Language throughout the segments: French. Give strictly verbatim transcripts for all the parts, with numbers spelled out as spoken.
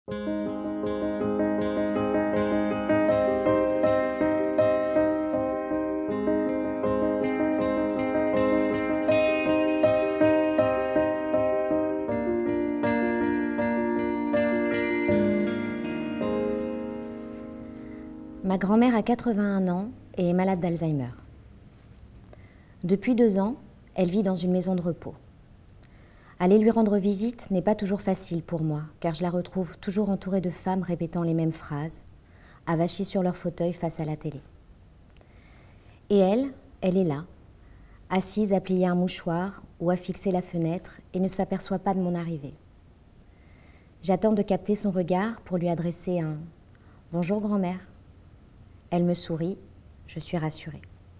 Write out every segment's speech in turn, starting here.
Ma grand-mère a quatre-vingt-un ans et est malade d'Alzheimer. Depuis deux ans, elle vit dans une maison de repos. Aller lui rendre visite n'est pas toujours facile pour moi, car je la retrouve toujours entourée de femmes répétant les mêmes phrases, avachées sur leur fauteuil face à la télé. Et elle, elle est là, assise à plier un mouchoir ou à fixer la fenêtre et ne s'aperçoit pas de mon arrivée. J'attends de capter son regard pour lui adresser un « Bonjour grand-mère ». Elle me sourit, je suis rassurée.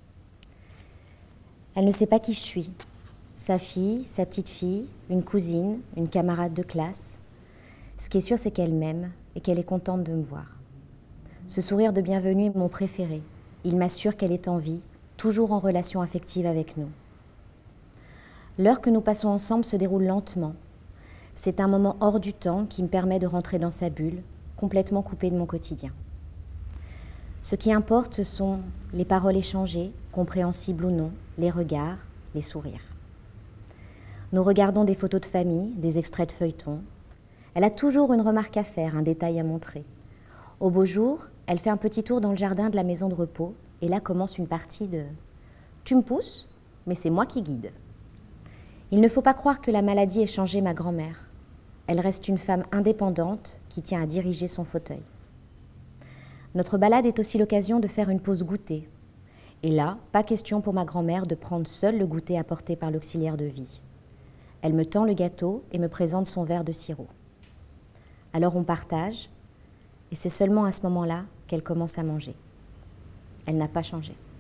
Elle ne sait pas qui je suis. Sa fille, sa petite fille, une cousine, une camarade de classe. Ce qui est sûr, c'est qu'elle m'aime et qu'elle est contente de me voir. Ce sourire de bienvenue est mon préféré. Il m'assure qu'elle est en vie, toujours en relation affective avec nous. L'heure que nous passons ensemble se déroule lentement. C'est un moment hors du temps qui me permet de rentrer dans sa bulle, complètement coupée de mon quotidien. Ce qui importe, ce sont les paroles échangées, compréhensibles ou non, les regards, les sourires. Nous regardons des photos de famille, des extraits de feuilletons. Elle a toujours une remarque à faire, un détail à montrer. Au beau jour, elle fait un petit tour dans le jardin de la maison de repos et là commence une partie de « Tu me pousses, mais c'est moi qui guide ». Il ne faut pas croire que la maladie ait changé ma grand-mère. Elle reste une femme indépendante qui tient à diriger son fauteuil. Notre balade est aussi l'occasion de faire une pause goûter. Et là, pas question pour ma grand-mère de prendre seule le goûter apporté par l'auxiliaire de vie. Elle me tend le gâteau et me présente son verre de sirop. Alors on partage, et c'est seulement à ce moment-là qu'elle commence à manger. Elle n'a pas changé.